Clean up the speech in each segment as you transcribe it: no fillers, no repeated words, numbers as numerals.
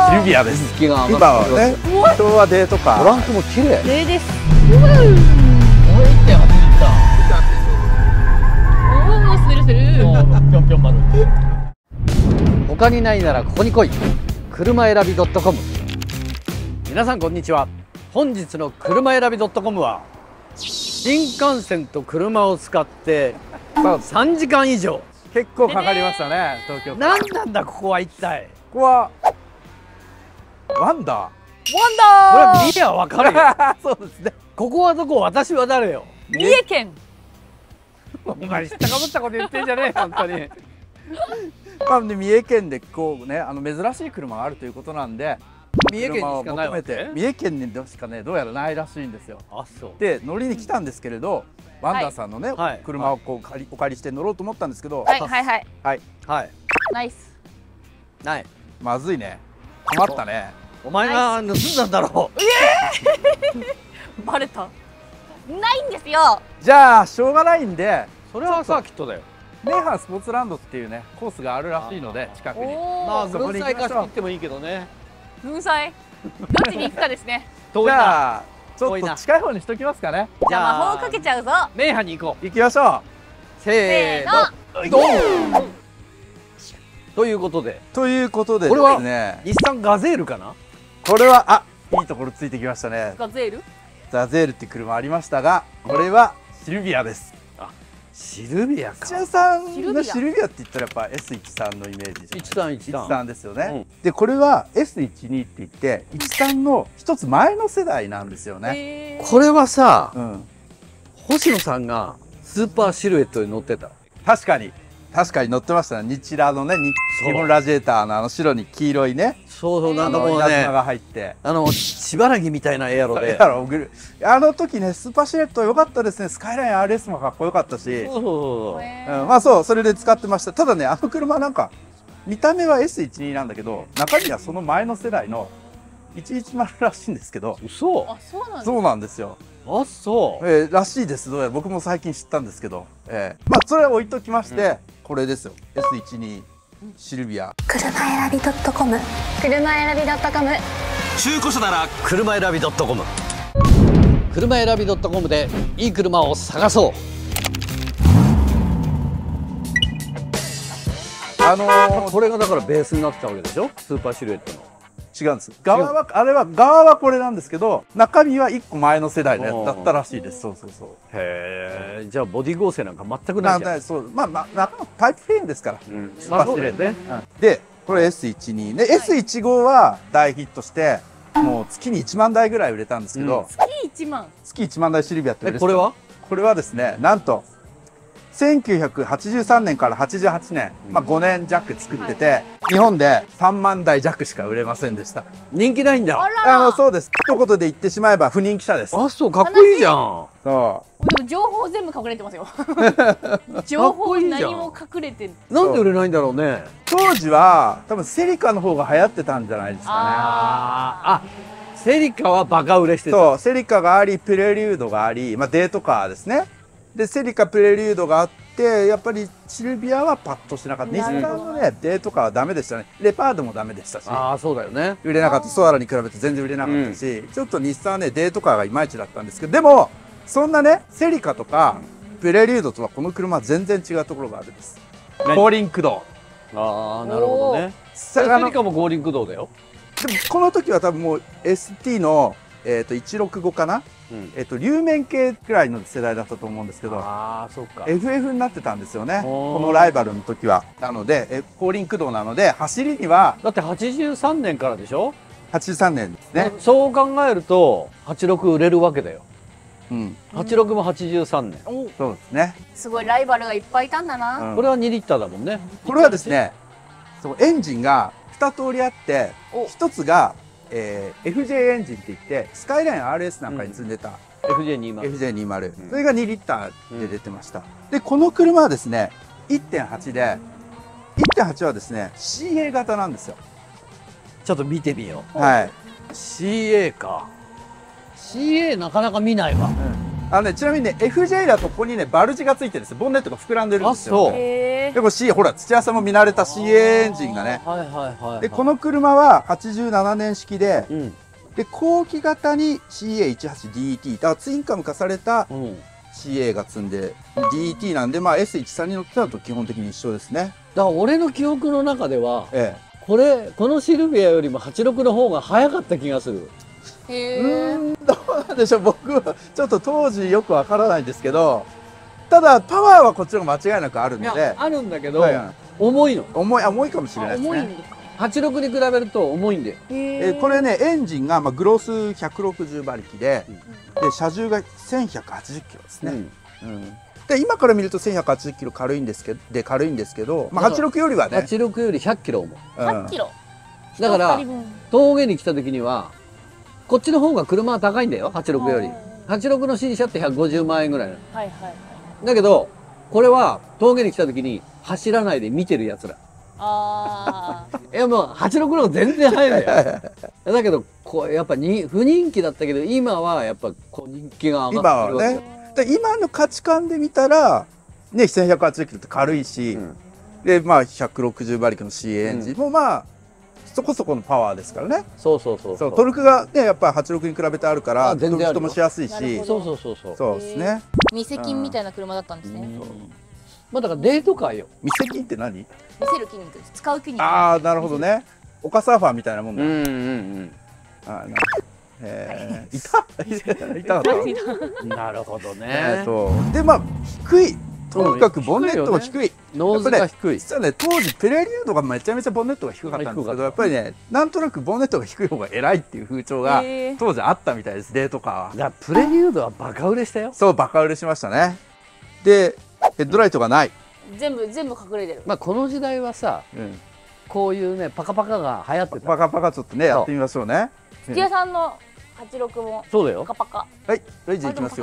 シルビアです。 気が上今がってはね、昭和デーとか。 トランクも綺麗。 例です。 もう1点はおお、滑る滑る。 ぴょんぴょん丸。他にないならここに来い。車選び .com。皆さんこんにちは。本日の車選び .com は新幹線と車を使って3時間以上。 結構かかりましたね、東京から。 何なんだここは一体。 ここはワンダワンダー。これ見りゃわかるよ。 ー。そうですね。 ここはどこ？私は誰よ。 三重県。 お前知ったかぶったこと言ってんじゃねえ本当に。 まあね、三重県でこうね、珍しい車があるということなんで、 三重県にしかないわけ？ 三重県にしかね、どうやらないらしいんですよ。 あ、そう。 で乗りに来たんですけれど、ワンダーさんのね、 はい車をこうお借りして乗ろうと思ったんですけど、 はいはいはい。 はい、 はい。 ナイス。 ない。 まずいね。困ったね。 お前が盗んだんだろう。 バレた。ないんですよ。 じゃあしょうがないんで、 それはサーキットだよ。 名阪スポーツランドっていうねコースがあるらしいので、近くに。 まあそこ軍に行きましょう祭貸し切ってもいいけどね。 粉祭。どっちに行くかですね。 遠いな。 じゃあちょっ遠いなと近い方にしときますかね。 じゃあ魔法かけちゃうぞ。 名阪に行こう。 行きましょせーの。 う。ドン。 ということで、 ということででこれはすね、 日産ガゼールかな。 これはいいところついてきましたね。 ガゼール。 ザゼールっていう車ありましたが、これはシルビアです。 シルビアか。 土屋さんシルビアのシルビアって言ったらやっぱ S13 のイメージじゃないですか。 1313 13ですよね。でこれは S12 って言って13の一つ前の世代なんですよね。 これはさ、 うん、 星野さんがスーパーシルエットに乗ってた。 確かに乗ってましたね。日ラのね、日本ラジエーターの白に黄色いね、 そうなんだもう稲ね、 妻が入って。 しばらぎみたいなエアロで。 あの時ね、スーパーシルエット良かったですね。スカイライン RS もかっこよかったし、まあそう、それで使ってました。ただね、あの車なんか見た目は S12 なんだけど、中身はその前の世代の110らしいんですけど。 嘘。 あ、そうなんです。 そうなんですよ。 あ、そう。 らしいです。どうやら僕も最近知ったんですけど、まあそれは置いときまして、これですよ。S12 シルビア。 車選び .com。車選び .com。 中古車なら車選び .com。車選び .com でいい車を探そう。これがだからベースになってたわけでしょ、スーパーシルエットの。 違うんです。側はこれなんですけど、中身は1個前の世代のやつだったらしいです。そうそうそう。 へえ。じゃあボディ合成なんか全くないじゃん。 そう、まあ中のタイプ10ですから。スーパーシルエットね。 で、これ S12 ね、S15 は大ヒットして、もう月に1万台ぐらい売れたんですけど、 月1万。 月1万台シルビアって売れてた。 これはですね、なんと1983年から88年、まあ5年弱作ってて、日本で3万台弱しか売れませんでした。 人気ないんだ。 そうです。一言で言ってしまえば不人気車です。 あ、そう、かっこいいじゃん。 そでも情報全部隠れてますよ。情報何も隠れて。 なんで売れないんだろうね。 当時は多分セリカの方が流行ってたんじゃないですかあ、セリカはバカ売れしてた。 そう、セリカがあり、プレリュードがあり、まあデートカーですね。でセリカプレリュードがあって、やっぱりシルビアはパッとしなかった。日産のねデートカーはダメでしたね。レパードもダメでしたし、 ああそうだよね、 売れなかった。ソアラに比べて全然売れなかったし、ちょっと日産はねデートカーがいまいちだったんですけど、でもそんなねセリカとかプレリュードとはこの車は全然違うところがあるんです。後輪駆動。 ああなるほどね。セリカも後輪駆動だよ。 でもこの時は多分もう ST の165かな、流面系くらいの世代だったと思うんですけど、 ああそうか、 FF になってたんですよね、このライバルの時は。なので後輪駆動なので走りには。 だって83年からでしょ。 83年ですね。 そう考えると86売れるわけだよ。86も83年。 そうですね。 すごいライバルがいっぱいいたんだな。 これは2リッターだもんね。 これはですね、そうエンジンが2通りあって、1つがFJ エンジンって言ってスカイライン RS なんかに積んでた FJ20、それが2リッターで出てました。でこの車はですね 1.8 で、1.8 はですね CA 型なんですよ。 ちょっと見てみよう。 はい、 CA か。CA なかなか見ないわ。 ちなみにね FJ だとここにねバルジがついてるんですよ。ボンネットが膨らんでるんですよ。 あそうでこれ CA ほら土屋さんも見慣れた CA エンジンがね。 はいはいはい。 でこの車は87年式で、 うん、 で後期型に CA18DT だからツインカム化された CA が積んで DT なんで、まあ S13 に乗ってたのと基本的に一緒ですね。 だから俺の記憶の中では、 ええ、 このシルビアよりも86の方が早かった気がする。 へえ。 どうなんでしょう。僕はちょっと当時よくわからないんですけど、ただパワーはこっちの方が間違いなくあるので、 あるんだけど、 はいはい、 重いの。 重いかもしれないですね。 重いんですか。 86に比べると重いんだよ。 これねエンジンが、まあ、グロス160馬力で、で車重が1180キロですね。で今から見ると1180キロ軽いんですけど、まあ、86よりはね 86より100キロ重い。 100キロ。 だから峠に来た時にはこっちの方が車は高いんだよ、86より。86の新車って150万円ぐらいなの。 はいはい。 だけどこれは峠に来た時に走らないで見てるやつら。 ああ。 いやもう86の方が全然速いんだよ。だけどこうやっぱ不人気だったけど今はやっぱこう人気が上がってるわけよ。 今の価値観で見たらね1180キロって軽いし、でまあ160馬力の CA エンジンもまあ、そこそこのパワーですからね。 そうトルクがねやっぱり86に比べてあるからドリフトもしやすいし、そうですね。 見せ金みたいな車だったんですね。 まあだからデートカーよ。 見せ金って何？ 見せる筋肉です。使う筋肉。 ああなるほどね。オカサーファーみたいなもんだ。いたなるほどね。 でまあ低い。とにかくボンネットが低い。 ノーズが低い。 実はね当時プレリュードがめちゃめちゃボンネットが低かったんですけど、やっぱりねなんとなくボンネットが低い方が偉いっていう風潮が当時あったみたいです。デートカーは。 だからプレリュードはバカ売れしたよ。 そうバカ売れしましたね。でヘッドライトがない。 全部隠れてる。 まあこの時代はさ、こういうねパカパカが流行ってた。 パカパカちょっとねやってみましょうね。 土屋さんの86もそうだよ。 パカパカ。 はい、じゃあいきますよ。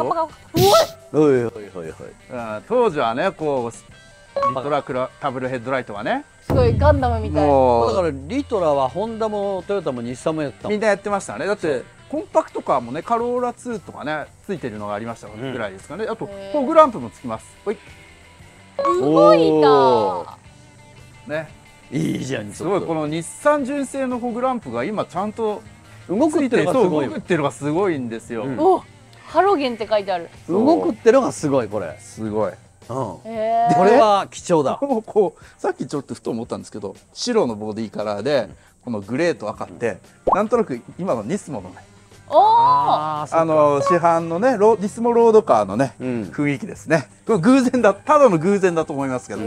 当時はねこうリトラダブルヘッドライトはねすごいガンダムみたい。 だからリトラはホンダもトヨタも日産もやったみんなやってましたね。だってコンパクトカーもねカローラ2とかねついてるのがありましたぐらいですかね。あとフォーグランプもつきます。 動いたね。 いいじゃん。 すごいこの日産純正のフォグランプが今ちゃんと動くっていうのがすごい。 動くっていうのがすごいんですよ。 お、ハロゲンって書いてある。 動くってのがすごいこれ。 すごい。 これは貴重だ。 こうさっきちょっとふと思ったんですけど、白のボディカラーでこのグレーと赤ってなんとなく今のニスモのね、市販のねニスモロードカーのね雰囲気ですね。これ偶然だ、ただの偶然だと思いますけど。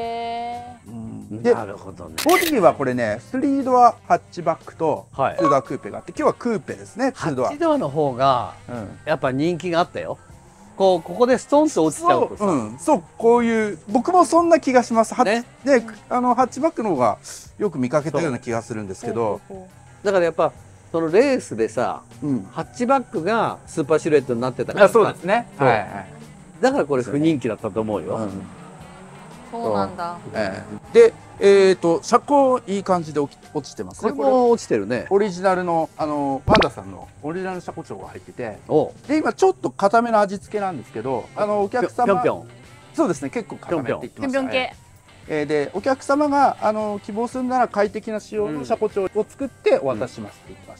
なるほどね。 ボディはこれね3ドアハッチバックと2ドアクーペがあって、今日はクーペですね。2ドア。 8ドアの方がやっぱ人気があったよ。ここでストンと落ちちゃうとさ、 そうこういう僕もそんな気がします。でハッチバックの方がよく見かけたような気がするんですけど、 だからやっぱそのレースでさ、ハッチバックがスーパーシルエットになってたから、 そうですね。 だからこれ不人気だったと思うよ。 そうなんだ。 で車高いい感じで落ちてますね。 これも落ちてるね。 オリジナルのパンダさんのオリジナル車高調が入ってて、で今ちょっと固めの味付けなんですけど、お客様そうですね結構固めって言ってましたね。でお客様が希望するなら快適な仕様の車高調を作ってお渡ししますって言ってました。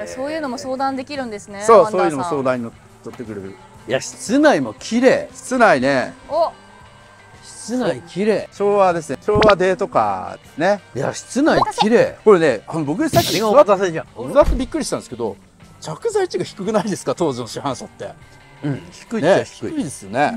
そういうのも相談できるんですね。 そういうのも相談に乗ってくれる。 いや室内も綺麗。 室内ね。 室内綺麗。 昭和ですね。昭和デートカーですね。 いや室内綺麗。 これね僕さっきお待たせじゃん。 座ってびっくりしたんですけど、着座位置が低くないですか当時の市販車って。 低いっちゃ低いですよね。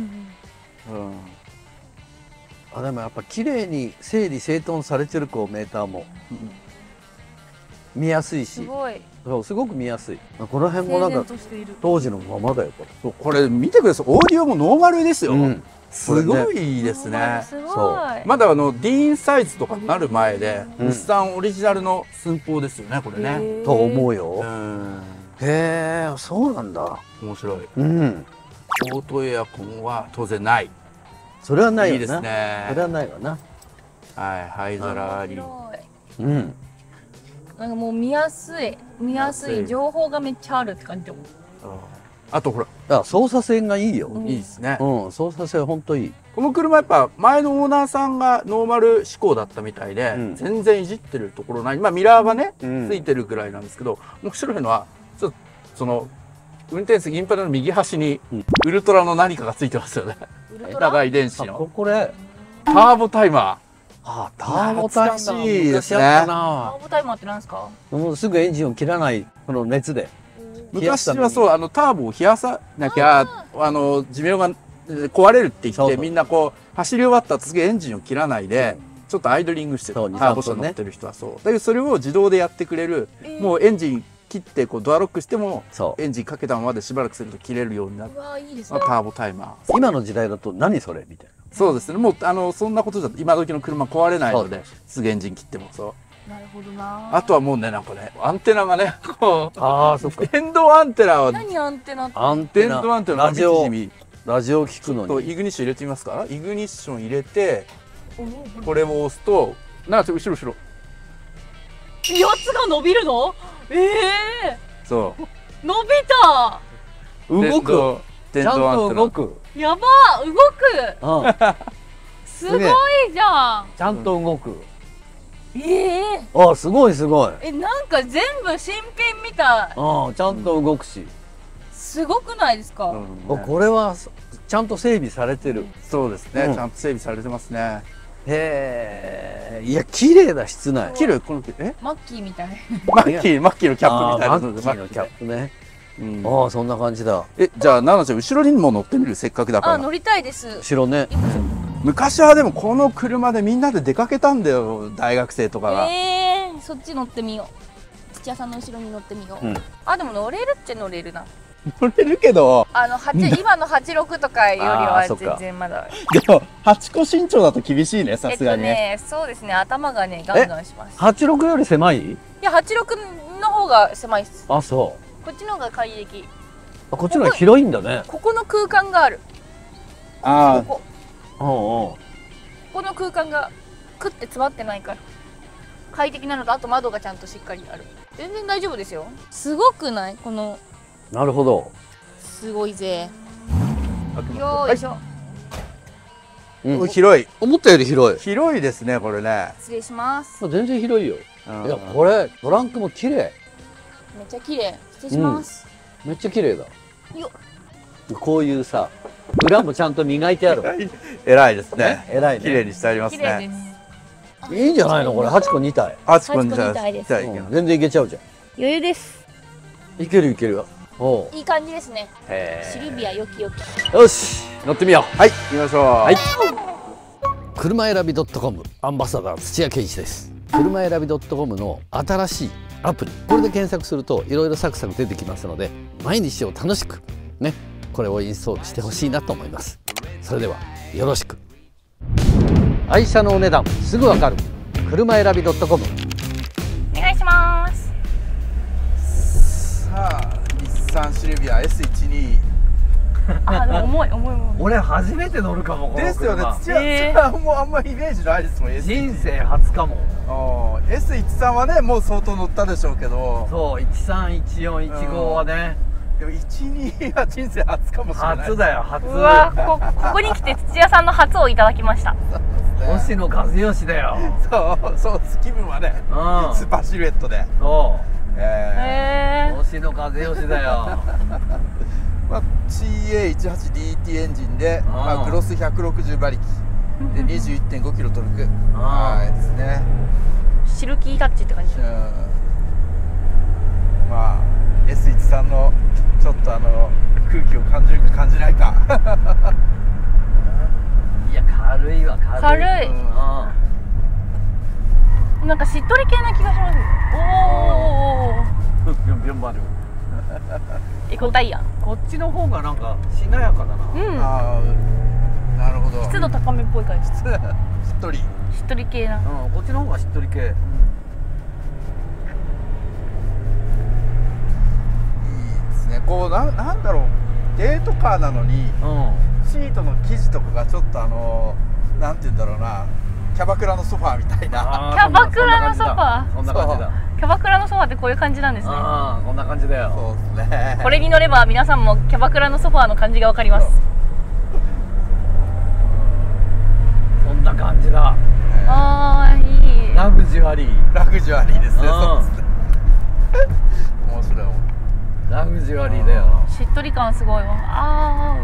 でもやっぱ綺麗に整理整頓されてるメーターも見やすいし、すごく見やすい。この辺もなんか当時のままだよこれ見てください。オーディオもノーマルですよ。すごいですね。まだディーンサイズとかになる前で日産オリジナルの寸法ですよねこれね。 と思うよ。へえ、そうなんだ。 面白い。オートエアコンは当然ない。 それはないよな。 いいですね。 それはないわな。 灰皿あり。 なんかもう見やすい情報がめっちゃあるって感じで。 あとほら、 操作性がいいよ。 いいですね。 操作性ほんといい。 この車やっぱ前のオーナーさんがノーマル志向だったみたいで、全然いじってるところない。まあミラーがね、ついてるぐらいなんですけど、面白いのは、ちょっとその、運転席インパネルの右端にウルトラの何かがついてますよね。長い電子の。 これ、 ターボタイマあ、ターボタイマー。 懐かしいですね。 ターボタイマーってなんですか？ もうすぐエンジンを切らない、この熱で。 昔はそう、ターボを冷やさなきゃ、寿命が壊れるって言って、みんなこう、走り終わった後、次エンジンを切らないで、ちょっとアイドリングしてる。ターボ車乗ってる人はそう。だけどそれを自動でやってくれる、もうエンジン切ってこうドアロックしてもエンジンかけたままでしばらくすると切れるようになる。ターボタイマー。 今の時代だと何それみたいな。 そうですね。もうそんなことじゃ今時の車壊れないので、すぐエンジン切ってもそう。 なるほどな。 あとはもうね、なんかね、アンテナがね、こう、 ああ、そっか。 電動アンテナは、 何アンテナって？ 電動アンテナのラジオ聞くのに。 イグニッション入れてみますか？イグニッション入れて、これを押すと、なんか後ろ。 やつが伸びるの？ そう。 伸びた。 動く。 ちゃんと動く。 やばー、動く。すごいじゃん。 ちゃんと動く。あ、すごい。 なんか全部新品みたい。 ちゃんと動くし。 すごくないですか？ これはちゃんと整備されてる。 そうですね。ちゃんと整備されてますね。 へえ。いや、綺麗だ、室内。 綺麗、このマッキーみたい。 マッキーのキャップみたいな。 マッキーのキャップね。ああ、そんな感じだ。 じゃあ、奈々ちゃん、後ろにも乗ってみる？せっかくだから。 乗りたいです。 後ろね。 昔はでもこの車でみんなで出かけたんだよ、大学生とかが。 そっち乗ってみよう。土屋さんの後ろに乗ってみよう。でも乗れるっちゃ乗れるな。 乗れるけど、 今の86とかよりは全然まだ。 でも8個身長だと厳しいね、さすがにね。 そうですね、頭がねガンガンします。 86より狭い？いや、86の方が狭いっす。 あ、そう。 こっちの方が快適。 こっちの方が広いんだね。 ここの空間がある。この空間がクッて詰まってないから快適なのと、あと窓がちゃんとしっかりある。全然大丈夫ですよ。すごくない？この。 なるほど。 すごいぜ。よいしょ。 広い。 思ったより広い。 広いですね、これね。 失礼します。 全然広いよ。いや、これトランクも綺麗。 めっちゃ綺麗。失礼します。 めっちゃ綺麗だ。 よっ。 こういうさ、裏もちゃんと磨いてある。 偉いですね。 偉いね。 綺麗にしてありますね。 綺麗です。 いいんじゃないのこれ、8個2体。 8個2体です。 全然いけちゃうじゃん。 余裕です。 いけるいける。 いい感じですね。シルビアよきよき。 よし、乗ってみよう。 はい、行きましょう。はい。 車選び .com アンバサダー土屋圭一です。車選び .com の新しいアプリ、これで検索するといろいろサクサク出てきますので、毎日を楽しくね、これをインストールしてほしいなと思います。それではよろしく。愛車のお値段すぐわかる車選び .com。 お願いします。 さあ、日産シルビア S12。 でも重い。 俺初めて乗るかも。 ですよね。土屋さんもあんまりイメージないですもん。 人生初かも。 S13 はね、もう相当乗ったでしょうけど。 そう、13、14、15はね。 でも12は人生初かもしれない。 初だよ、初。 うわ、ここに来て土屋さんの初をいただきました。 星野和義だよ。 そう、気分はね、スーパーシルエットで。 そう。星野和義だよ。 CA18DT エンジンで、グロス160馬力で 21.5 キロトルクですね。 シルキータッチって感じ。 まあ S13 のちょっと空気を感じるか感じないか。 いや、軽いわ。 軽い。なんかしっとり系な気がします。 ビョンビョン丸。 エコタイヤ。 こっちの方がなんかしなやかだな。 なるほど。 湿度高めっぽい感じ。しっとり系な。 こっちの方がしっとり系。いいですね。こうなんだろう、デートカーなのにシートの生地とかがちょっとなんて言うんだろうな、キャバクラのソファーみたいな。 キャバクラのソファー。 そんな感じだ。 キャバクラのソファーっってこういう感じなんですね。 ああ、こんな感じだよ。 そうですね。 これに乗れば皆さんもキャバクラのソファーの感じがわかります。 こんな感じだ。 ああ、いい。 ラグジュアリー。 ラグジュアリーですね。 うんそうですね。面白い。 ラグジュアリーだよ。 しっとり感すごいわ。あ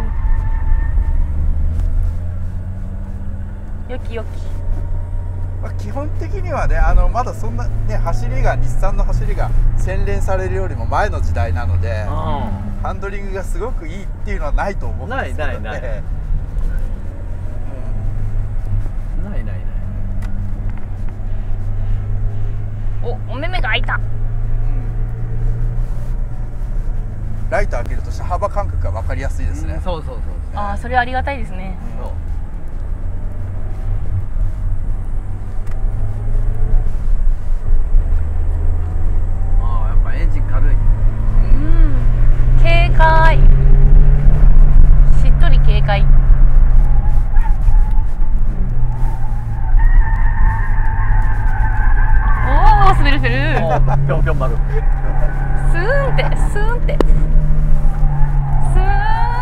あ。よきよき。 まあ、基本的にはね、まだそんなね、日産の走りが洗練されるよりも前の時代なので、ハンドリングがすごくいいっていうのはないと思うんですけどね。 ないないお目目が開いた。 ライト開けると車幅感覚が分かりやすいですね。 そうそうそう。 ああ、それはありがたいですね。 そう。ああ、やっぱエンジン軽い。 軽快。しっとり軽快。おお、滑る滑る。 ぴょんぴょん丸。 スーンってスーンってスーン。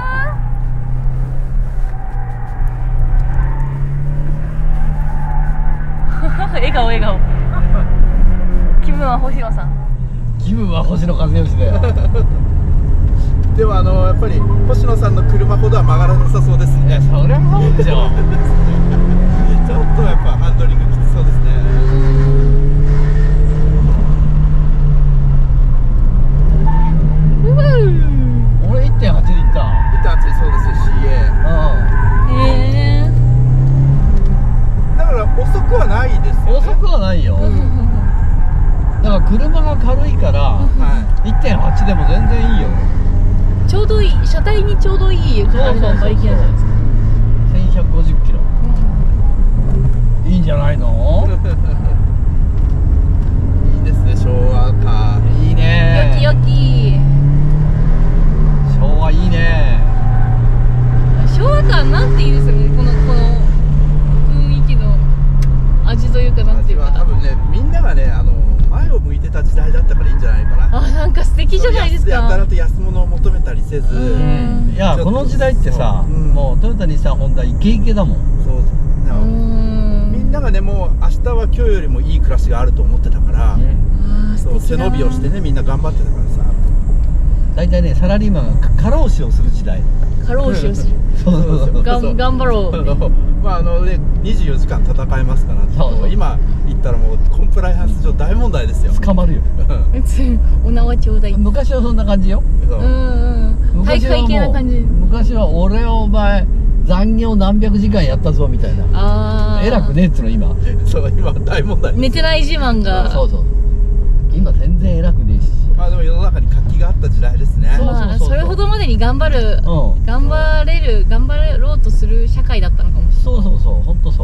笑顔笑顔。気分は星野さん。 気分は星野和義だよ。 でもやっぱり星野さんの車ほどは曲がらなさそうですね。 そりゃそうでしょ。 ちょっとやっぱハンドリングきつそうですね。 俺 1.8 リッター。 板厚いそうですよ CA。だから遅くはないですよね。 遅くはないよ。だから車が軽いからは 1.8 でも全然いいよ。 ちょうどいい、車体にちょうどいい馬力なんじゃないですか。 1150キロ。いいんじゃないの？ いいですね、昭和か。 いいね。 よきよき。 昭和いいね。 昭和感なんていいですよね。この雰囲気の味というか、なんていうか。 多分ね、みんながね、前を向いてた時代だったからいいんじゃないかな。 あ、なんか素敵じゃないですやたらか。 と安物を求めたりせず、 いや、この時代ってさ、もうトヨタ、日産、ホンダイケイケだもん。 そうみんながね、もう明日は今日よりもいい暮らしがあると思ってたから、そう背伸びをしてね、みんな頑張ってたからさ。 大体ね、サラリーマンが過労死をする時代。 過労死をする。 そうそうそう。 頑張ろう。 まあね、24時間戦えますからそうそう今言ったらもうコンプライアンス上大問題ですよ。 捕まるよ。 お縄ちょうだい。 昔はそんな感じよ。 体育会系な感じ。 昔は俺はお前残業何百時間やったぞみたいな。偉くねえっつうの今。 そう、今大問題。 寝てない自慢が。 そうそう。今全然偉くねえし。 まあでも世の中に活気があった時代ですね。 それほどまでに頑張ろうとする社会だったのかもしれない。 そうそうそう、本当そう。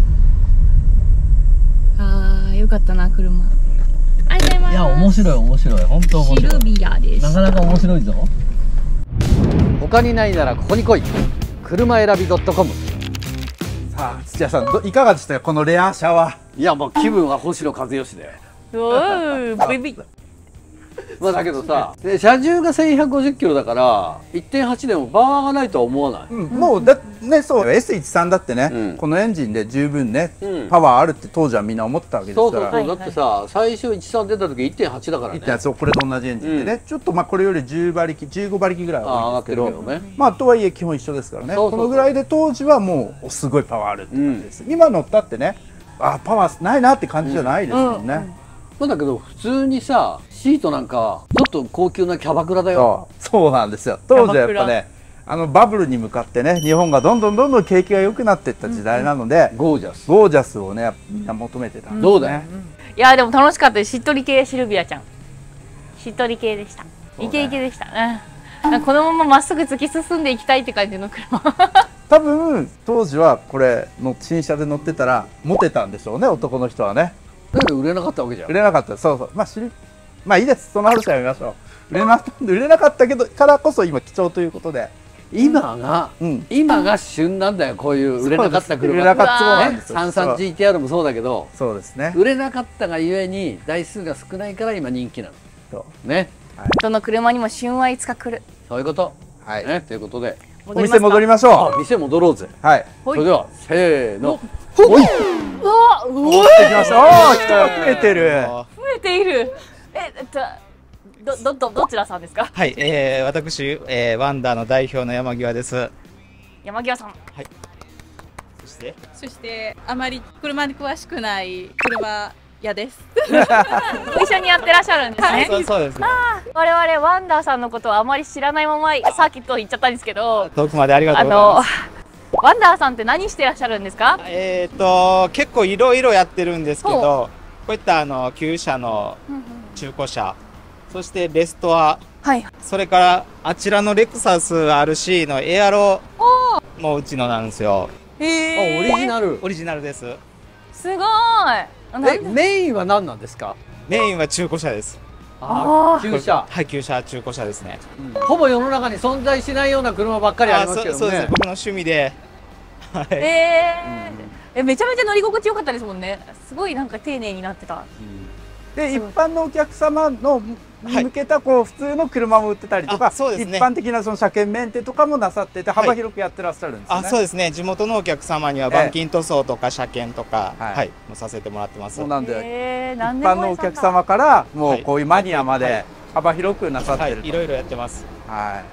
ああ、よかったな、車。ありがとうございます。 いや、面白い面白い、本当面白い。 シルビアです。 なかなか面白いぞ。他にないならここに来い。車選び .com。 さあ、土屋さん、いかがでしたか、このレア車は。 いや、もう気分は星野和義だよ。 おー、ベビー。 まあだけどさ、車重が1150キロだから 1.8 でもパワーがないとは思わない。 もうね、そう S13 だってね、このエンジンで十分ね、パワーあるって当時はみんな思ってたわけですから。 そうそうそう、だってさ、最初13出た時 1.8 だからね。 そう、これと同じエンジンでね、ちょっとまあこれより10馬力15馬力ぐらいは多いんですけど、まあとはいえ基本一緒ですからね。このぐらいで当時はもうすごいパワーあるって感じです。今乗ったってね、あ、パワーないなって感じじゃないですもんね。 まあだけど普通にさ、シートなんかちょっと高級なキャバクラだよ。 そうなんですよ。当時はやっぱね、バブルに向かってね、日本がどんどん景気が良くなっていった時代なので、ゴージャスをね、みんな求めてたんですね。 どうだよ。 いや、でも楽しかったです。しっとり系シルビアちゃん。しっとり系でした。イケイケでした。このまままっすぐ突き進んでいきたいって感じの車。 多分当時はこれの新車で乗ってたらモテたんでしょうね、男の人はね。 だけど売れなかったわけじゃん。 売れなかった。そうそう。まあいいです。その話はやめましょう。売れなかったけどからこそ今貴重ということで今が、今が旬なんだよ、こういう売れなかった車。 売れなかった、そうなんですよ。 33GTR もそうだけど、 そうですね。 売れなかったがゆえに台数が少ないから今人気なの。そうね。 どの車にも旬はいつか来る。 そういうこと。 はい。 ね、ということで。 お店戻りましょう。 店戻ろうぜ。 はい。 それでは、せーの。 うわ、う戻ってきました。おお、人が増えてる。 増えている。どちらさんですか。 はい、私、ワンダーの代表の山際です。 山際さん。はい。 そしてあまり車に詳しくない車屋です。 一緒にやってらっしゃるんですね。 そうですね。 我々ワンダーさんのことをあまり知らないままサーキット行っちゃったんですけど。 遠くまでありがとうございます。 ワンダーさんって何してらっしゃるんですか。 結構いろいろやってるんですけど、こういった旧車の中古車、そしてレストア、 はい、 それからあちらのレクサス RC のエアロもうちのなんですよ。 オリジナル。 オリジナルです。 すごい。 メインは何なんですか。 メインは中古車です。 旧車。 はい、旧車、中古車ですね。 ほぼ世の中に存在しないような車ばっかりありますけどね。 そうですね、僕の趣味で。 めちゃめちゃ乗り心地よかったですもんね。すごいなんか丁寧になってた。 で、一般のお客様のに向けたこう普通の車も売ってたりとか、一般的なその車検メンテとかもなさってて幅広くやってらっしゃるんですね。 そうですね。地元のお客様には板金塗装とか車検とかもさせてもらってます。 そうなんで、一般のお客様からもうこういうマニアまで幅広くなさってる。 いろいろやってます。 はい。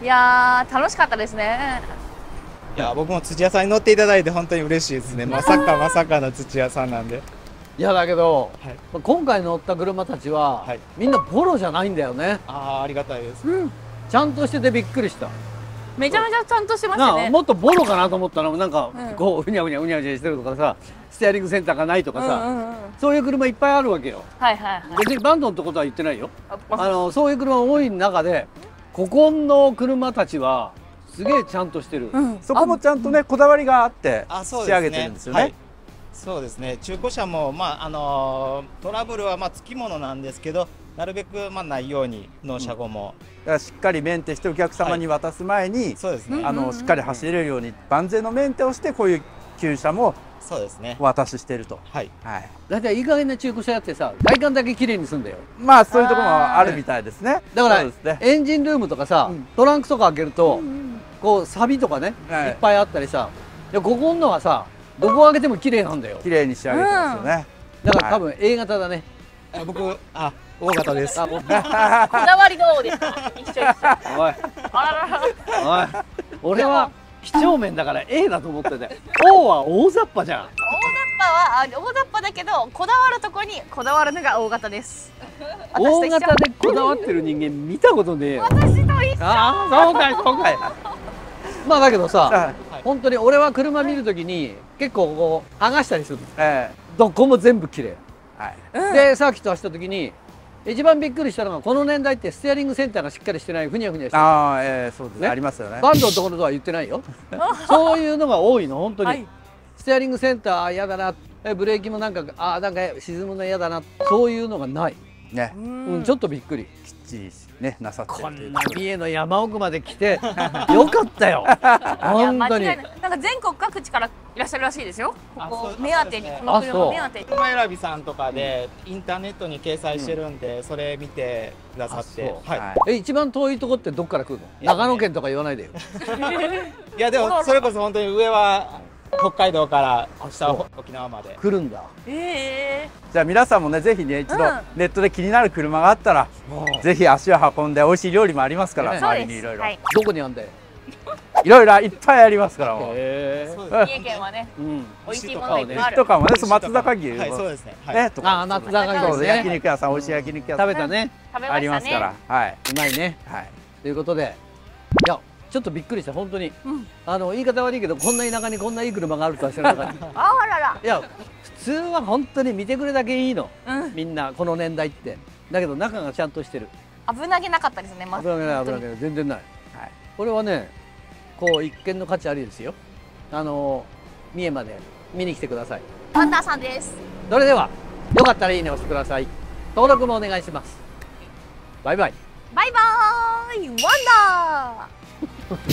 いやー楽しかったですね。 いや僕も土屋さんに乗っていただいて本当に嬉しいですね。まさかの土屋さんなんで。 いやだけど、今回乗った車たちは、みんなボロじゃないんだよね。 ありがたいです。 ちゃんとしててびっくりした。 めちゃめちゃちゃんとしてましたね。 もっとボロかなと思ったらなんかこううにゃうにゃしてるとかさ、ステアリングセンターがないとかさ、そういう車いっぱいあるわけよ。別にバンドンってことは言ってないよ。そういう車多い中でここの車たちはすげえちゃんとしてる。 そこもちゃんとねこだわりがあって仕上げてるんですよね。 そうですね。中古車もトラブルはつきものなんですけど、なるべくないように納車後も、 だからしっかりメンテしてお客様に渡す前に、 そうですね。 しっかり走れるように万全のメンテをしてこういう旧車もそうですね。 お渡ししてると。 だいたいいい加減な中古車やってさ、外観だけ綺麗にすんだよ。 まあそういうところもあるみたいですね。 だからエンジンルームとかさ、トランクとか開けるとこうサビとかねいっぱいあったりさ、ここのはさどこ開けても綺麗なんだよ。 綺麗に仕上げてますよね。 だから多分 A 型だね。 僕大型です。 こだわりどうですか。一緒。 おい。おい。俺は几帳面だから A だと思ってて。O は大雑把じゃん。 大雑把だけどこだわるとこにこだわるのが大型です。 大型でこだわってる人間見たことねえよ。 私と一緒。 そうかいそうかい。まあだけどさ、本当に俺は車見るときに結構こう剥がしたりする。どこも全部綺麗。でサーキット走ったときに一番びっくりしたのがこの年代ってステアリングセンターがしっかりしてないふにゃふにゃしてる。 そうですね。ありますよね。 バンドのところとは言ってないよ。そういうのが多いの本当に。ステアリングセンター嫌だな、ブレーキもなんか沈むの嫌だな、そういうのがない。ね。ちょっとびっくり。 きっちりねなさってる。 こんな三重の山奥まで来てよかったよ。本当に。 なんか全国各地からいらっしゃるらしいですよ。ここ目当てにこの車目当てに。 車選びさんとかでインターネットに掲載してるんで、それ見てくださって。 一番遠いとこってどっから来るの？長野県とか言わないでよ。 いやでもそれこそ本当に上は北海道から下は沖縄まで来るんだ。 じゃあ皆さんもねぜひね一度ネットで気になる車があったらぜひ足を運んで美味しい料理もありますから、周りにいろいろどこにあんだよ。 いろいろいっぱいありますから。 三重県はね美味しいものいっぱいある。 とかもね松坂牛そうですね。 ねとか松坂牛焼肉屋さん美味しい焼肉屋さん食べたね。 ありますから、うまいね。ということでいやちょっとびっくりした本当に。言い方悪いけどこんな田舎にこんないい車があるとは知らなかった。いや普通は本当に見てくれだけいいの。みんなこの年代って。だけど中がちゃんとしてる。 危なげなかったですね。 危なげない危なげない全然ない。これはねこう一見の価値ありですよ。三重まで見に来てください。 ワンダーさんです。 それではよかったらいいね押してください。登録もお願いします。バイバイ。 バイバーイワンダー。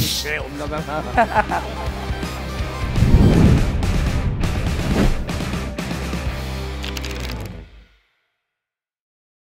ちっちゃい女だな